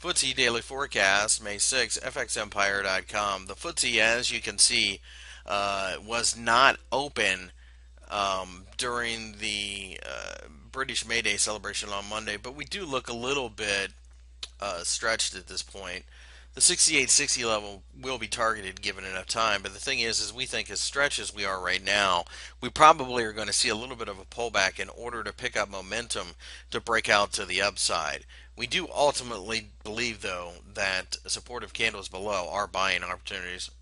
FTSE Daily Forecast, May 6, FXEmpire.com. The FTSE, as you can see, was not open during the British May Day celebration on Monday, but we do look a little bit stretched at this point. The 6860 level will be targeted given enough time, but the thing is we think as stretched as we are right now, we probably are going to see a little bit of a pullback in order to pick up momentum to break out to the upside. We do ultimately believe, though, that supportive candles below are buying opportunities.